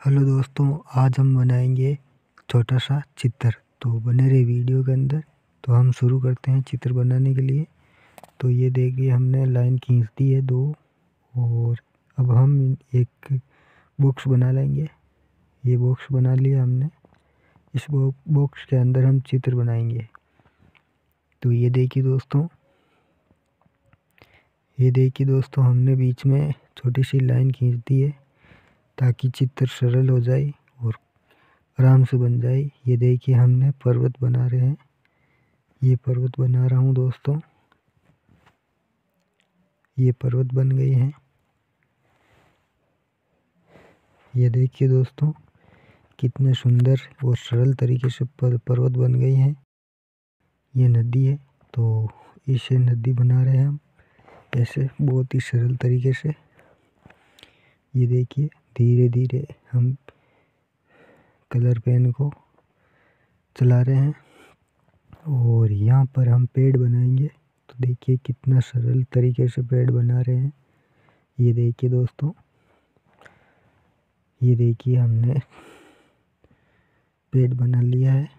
Hello दोस्तों, आज हम बनाएंगे छोटा सा चित्र। तो बने रहे वीडियो के अंदर। तो हम शुरू करते हैं चित्र बनाने के लिए। तो ये देखिए, हमने लाइन खींच दी है 2। और अब हम एक बॉक्स बना लेंगे। ये बॉक्स बना लिया हमने। इस बॉक्स के अंदर हम चित्र बनाएंगे। तो ये देखिए दोस्तों, हमने बीच में छोटी सी लाइन खींच दी है ताकि चित्र सरल हो जाए और आराम से बन जाए। ये देखिए, हमने पर्वत बना रहे हैं। ये पर्वत बना रहा हूँ दोस्तों। ये पर्वत बन गए हैं। ये देखिए दोस्तों, कितने सुंदर और सरल तरीके से पर्वत बन गई हैं। ये नदी है, तो इसे नदी बना रहे हैं हम ऐसे बहुत ही सरल तरीके से। ये देखिए, धीरे धीरे हम कलर पेन को चला रहे हैं और यहाँ पर हम पेड़ बनाएंगे। तो देखिए, कितना सरल तरीके से पेड़ बना रहे हैं। ये देखिए दोस्तों, ये देखिए, हमने पेड़ बना लिया है।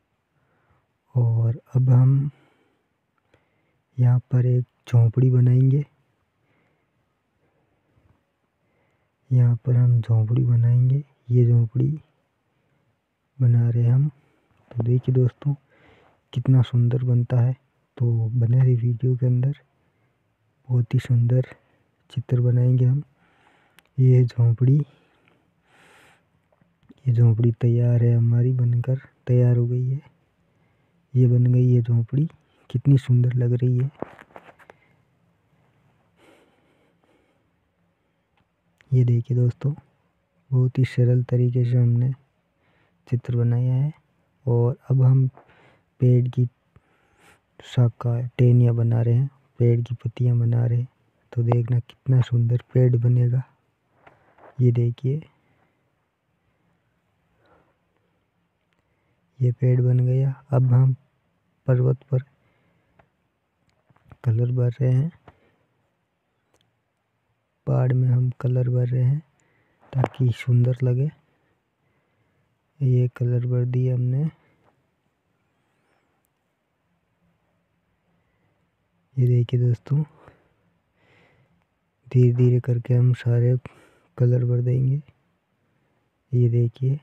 और अब हम यहाँ पर एक झोंपड़ी बनाएंगे। यहाँ पर हम झोंपड़ी बनाएंगे। ये झोंपड़ी बना रहे हैं हम। तो देखिए दोस्तों, कितना सुंदर बनता है। तो बने रही वीडियो के अंदर, बहुत ही सुंदर चित्र बनाएंगे हम। ये झोंपड़ी तैयार है हमारी, बनकर तैयार हो गई है। ये बन गई है झोंपड़ी, कितनी सुंदर लग रही है। ये देखिए दोस्तों, बहुत ही सरल तरीके से हमने चित्र बनाया है। और अब हम पेड़ की शाखा टहनियाँ बना रहे हैं, पेड़ की पत्तियाँ बना रहे हैं। तो देखना कितना सुंदर पेड़ बनेगा। ये देखिए, ये पेड़ बन गया। अब हम पर्वत पर कलर भर रहे हैं। पहाड़ में हम कलर भर रहे हैं ताकि सुंदर लगे। ये कलर भर दिया हमने। ये देखिए दोस्तों, धीरे धीरे करके हम सारे कलर भर देंगे। ये देखिए,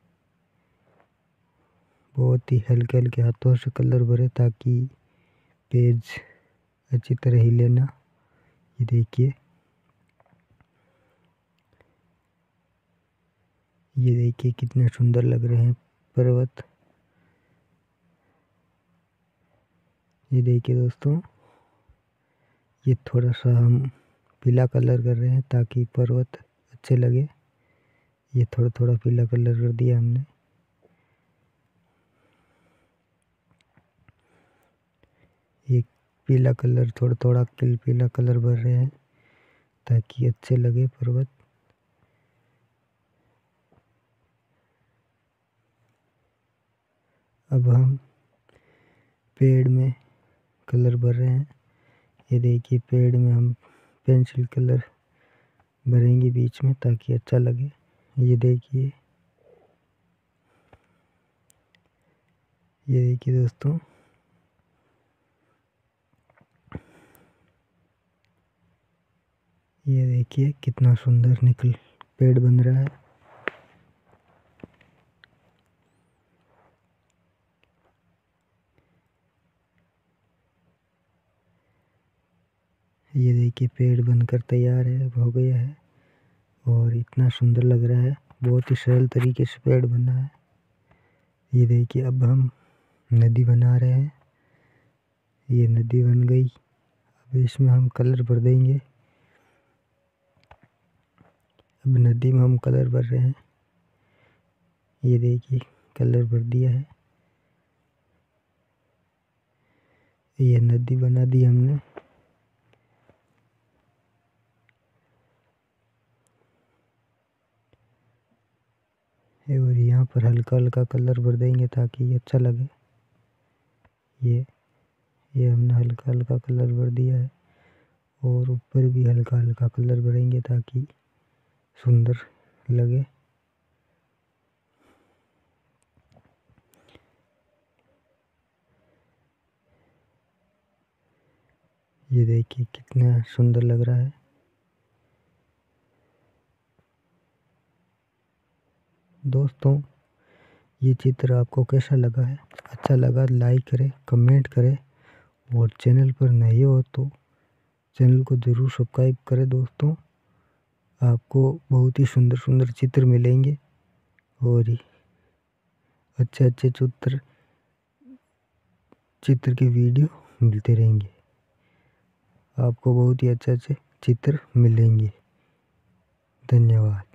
बहुत ही हल्के हल्के हाथों से कलर भरे ताकि पेज अच्छी तरह हिले ना। ये देखिए, ये देखिए, कितने सुंदर लग रहे हैं पर्वत। ये देखिए दोस्तों, ये थोड़ा सा हम पीला कलर कर रहे हैं ताकि पर्वत अच्छे लगे। ये थोड़ा थोड़ा पीला कलर कर दिया हमने। ये पीला कलर, थोड़ा थोड़ा पीला कलर भर रहे हैं ताकि अच्छे लगे पर्वत। अब हम पेड़ में कलर भर रहे हैं। ये देखिए, पेड़ में हम पेंसिल कलर भरेंगे बीच में ताकि अच्छा लगे। ये देखिए, ये देखिए दोस्तों, ये देखिए, कितना सुंदर पेड़ बन रहा है। ये देखिए, पेड़ बनकर तैयार है, हो गया है। और इतना सुंदर लग रहा है, बहुत ही सरल तरीके से पेड़ बना है। ये देखिए, अब हम नदी बना रहे हैं। ये नदी बन गई। अब इसमें हम कलर भर देंगे। अब नदी में हम कलर भर रहे हैं। ये देखिए, कलर भर दिया है। ये नदी बना दी हमने। और यहाँ पर हल्का हल्का कलर भर देंगे ताकि ये अच्छा लगे। ये हमने हल्का हल्का कलर भर दिया है। और ऊपर भी हल्का हल्का कलर भरेंगे ताकि सुंदर लगे। ये देखिए कितना सुंदर लग रहा है। दोस्तों ये चित्र आपको कैसा लगा है? अच्छा लगा लाइक करें, कमेंट करें, और चैनल पर नए हो तो चैनल को ज़रूर सब्सक्राइब करें। दोस्तों आपको बहुत ही सुंदर सुंदर चित्र मिलेंगे और अच्छे अच्छे चित्र के वीडियो मिलते रहेंगे। आपको बहुत ही अच्छे अच्छे चित्र मिलेंगे। धन्यवाद।